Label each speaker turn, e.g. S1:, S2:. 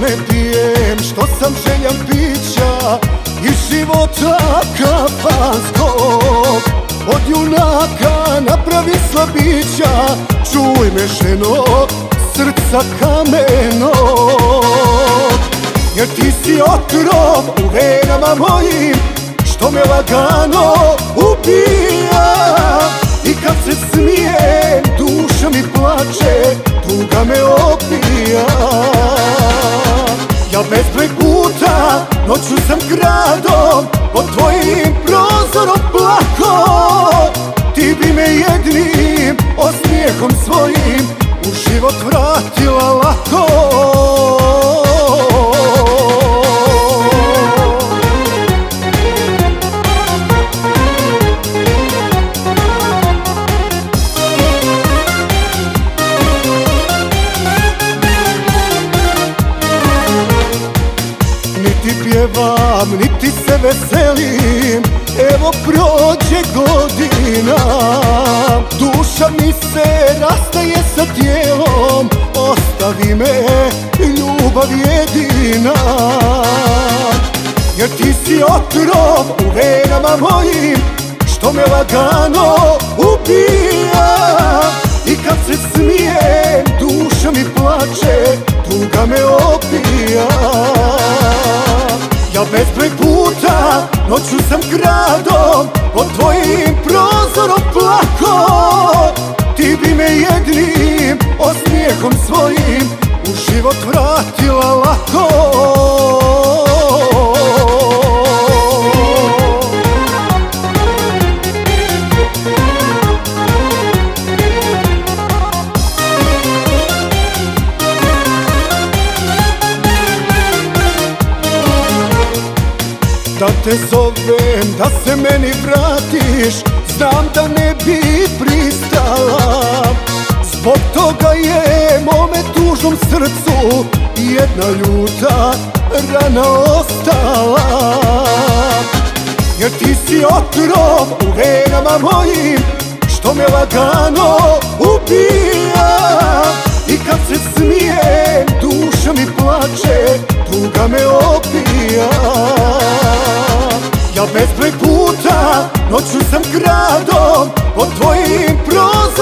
S1: ne pijem, što sam željan pića iz života kafanskog. Od junaka napravi slabića, čuj me ženo, srca kamenog. Jer ti si otrov u venama mojim, što me lagano ubija. I kad se smijem, duša mi plače, tuga me opija. Ja bezbroj puta noću sam gradom, pod tvojim prozorom plako. Ti bi me jednim osmijehom svojim u život vratila lako. Niti pjevam, niti se veselim, evo prođe godina. Duša mi se rastaje sa tijelom, ostavi me ljubav jedina. Jer ti si otrov u venama mojim, što me lagano ubija. I kad se smijem, duša mi plače, tuga me opija. Ja bezbroj puta noću sam gradom, pod tvojim prozorom plako. Ti bi me jednim osmijehom svojim u život vratila lako. Da te zovem, da se meni vratiš, znam da ne bi pristala. Zbog toga je mome tužnom srcu jedna ljuta rana ostala. Jer ti si otrov u venama mojim, što me lagano ubija. I kad se smijem, duša mi plače, tuga me opija. Ja bezbroj puta noću sam gradom, pod tvojim prozorom